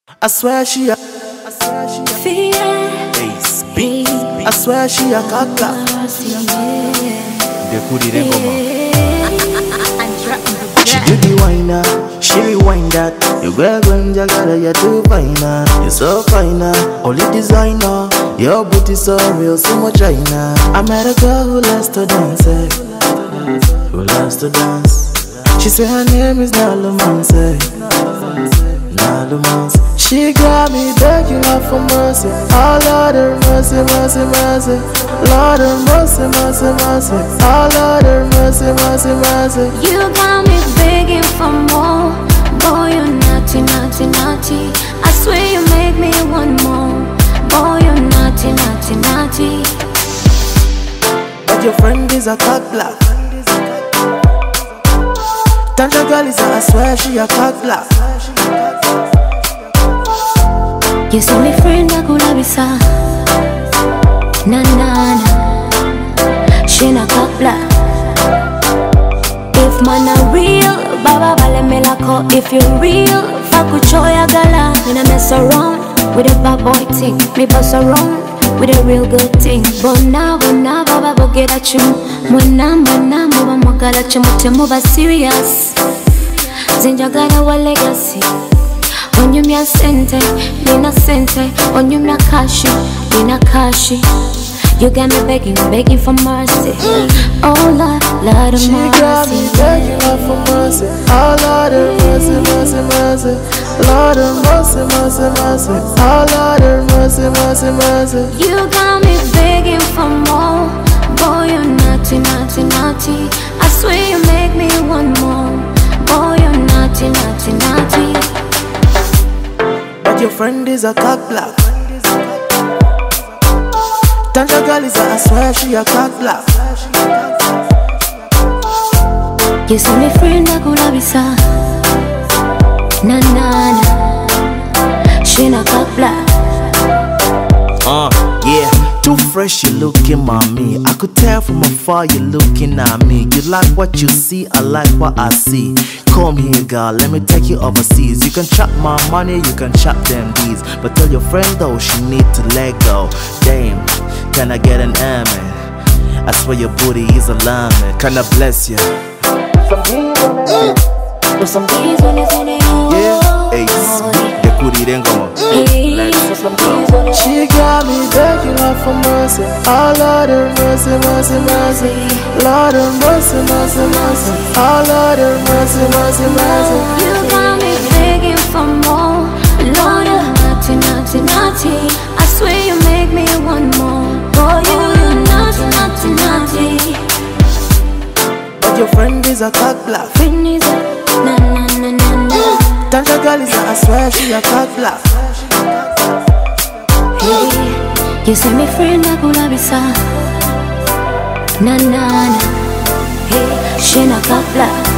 I swear she a Fille, beat. I swear she a kaka. She do the whiner, she rewind that. You girl when jagara, you too finer. You so finer, only designer. Your booty so real, so much China. I met a girl who loves to dance, who loves to dance. She say her name is Nalumanse. She got me begging her for mercy. Oh Lord have mercy, mercy, mercy. Lord have mercy, mercy, mercy. Oh Lord have mercy, mercy, mercy. you got me begging for more. Boy, you're naughty, naughty, naughty. I swear you make me want more. Boy, you're naughty, naughty, naughty. But your friend is a cock block. Tanja girl is I swear she a cock block. You see me friend I could have na na na. She na cock If man a real, baba bale me lako. If you real, fakuchoya gala. Me na mess around with a bad boy thing. Me bust around with a real good thing. Bona baba boget at you. Mwana muba magala chumute muba serious. Zinjagala wa legacy. When you me a sente, nina sente. When you me a kashi, nina kashi. You got me begging for mercy. Oh Lord, Lord of mercy. She got me begging her for mercy. Oh Lord of mercy, mercy, mercy. Lord of mercy, mercy, mercy. Oh Lord of mercy, mercy, mercy. You got me begging for more. Boy, you're naughty, naughty, naughty. I swear you make me want more. Boy, you're naughty, naughty, naughty. But your friend is a cock block. Tanja girl is I swear she a cock block. You see me friend I could have na na na. She na cock block. Yeah, too fresh you looking, mommy. I could tell from afar you looking at me. You like what you see, I like what I see. Come here, girl, let me take you overseas. You can chop my money, you can chop them D's. But tell your friend though, she need to let go. Damn, can I get an amen? I swear your booty is alarming. Can I bless you? Some D's on it. Some D's on it. Yeah, ace. The booty then go. She got me begging her for mercy. Oh Lord have mercy, mercy, mercy. Lord have mercy, mercy, mercy. Oh Lord have mercy, mercy, mercy. You got me begging for more. Lord, you're naughty, naughty, naughty. I swear you make me want more. Boy, you're naughty, naughty, naughty. But your friend is a cock block. Friend is a na na na na na. Tanja girl is I swear she a cock block. Hey, you see me friend I could have na na na. Hey, she na cock block.